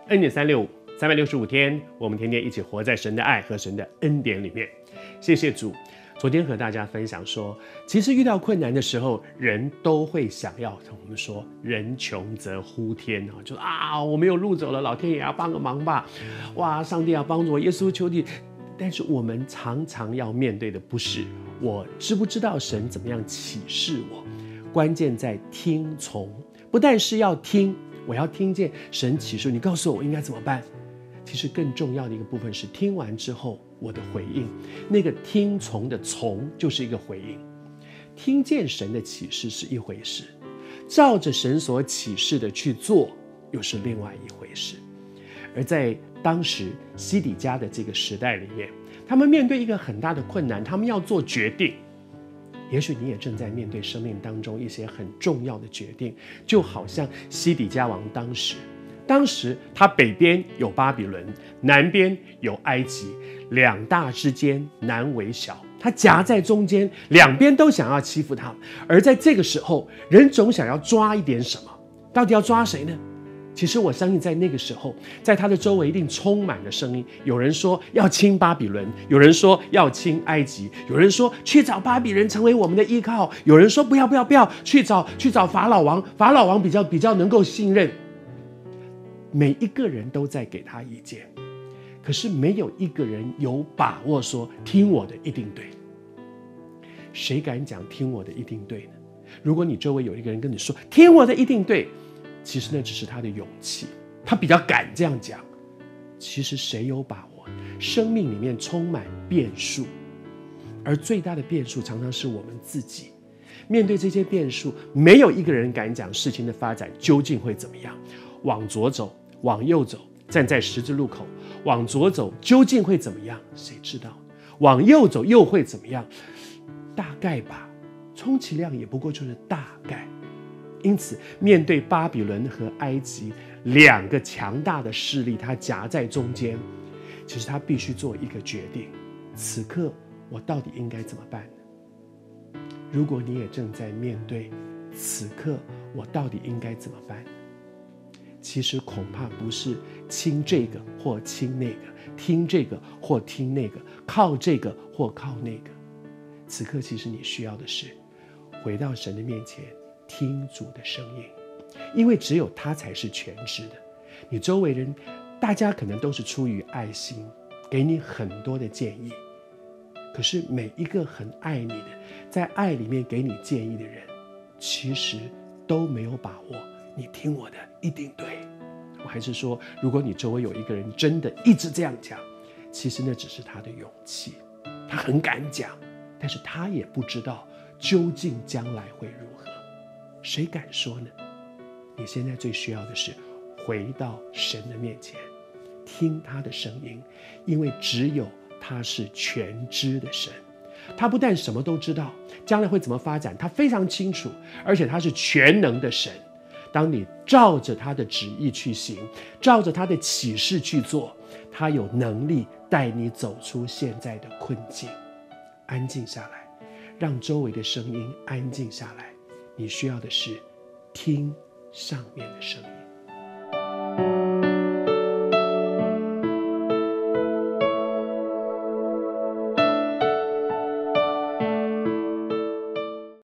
恩典365，365天，我们天天一起活在神的爱和神的恩典里面。谢谢主。昨天和大家分享说，其实遇到困难的时候，人都会想要，我们说人穷则呼天，就是我没有路走了，老天爷要帮个忙吧，哇，上帝要帮助我，耶稣求你。但是我们常常要面对的不是我知不知道神怎么样启示我，关键在听从。不但是要听，我要听见神启示你告诉我应该怎么办。其实更重要的一个部分是听完之后我的回应，那个听从的从就是一个回应。听见神的启示是一回事，照着神所启示的去做又是另外一回事。而在当时西底家的这个时代里面，他们面对一个很大的困难，他们要做决定。也许你也正在面对生命当中一些很重要的决定，就好像西底家王当时他北边有巴比伦，南边有埃及，两大之间难为小，他夹在中间，两边都想要欺负他。而在这个时候，人总想要抓一点什么，到底要抓谁呢？其实我相信在那个时候，在他的周围一定充满了声音，有人说要亲巴比伦，有人说要亲埃及，有人说去找巴比伦成为我们的依靠，有人说不要去找法老王，法老王比较能够信任。每一个人都在给他意见，可是没有一个人有把握说听我的一定对。谁敢讲听我的一定对呢？如果你周围有一个人跟你说听我的一定对，其实那只是他的勇气，他比较敢这样讲。其实谁有把握？生命里面充满变数，而最大的变数常常是我们自己。面对这些变数，没有一个人敢讲事情的发展究竟会怎么样。往左走，往右走，站在十字路口，往左走究竟会怎么样？谁知道？往右走又会怎么样？大概吧，充其量也不过就是大概。因此，面对巴比伦和埃及两个强大的势力，他夹在中间，其实他必须做一个决定：此刻我到底应该怎么办呢？如果你也正在面对此刻我到底应该怎么办，其实恐怕不是亲这个或亲那个，听这个或听那个，靠这个或靠那个。此刻其实你需要的是回到神的面前，听主的声音，因为只有他才是全知的。你周围人大家可能都是出于爱心，给你很多的建议，可是每一个很爱你的，在爱里面给你建议的人，其实都没有把握你听我的一定对。我还是说，如果你周围有一个人真的一直这样讲，其实那只是他的勇气，他很敢讲，但是他也不知道究竟将来会如何。谁敢说呢？你现在最需要的是回到神的面前，听他的声音，因为只有他是全知的神。他不但什么都知道，将来会怎么发展他非常清楚，而且他是全能的神。当你照着他的旨意去行，照着他的启示去做，他有能力带你走出现在的困境。安静下来，让周围的声音安静下来。你需要的是听上面的声音。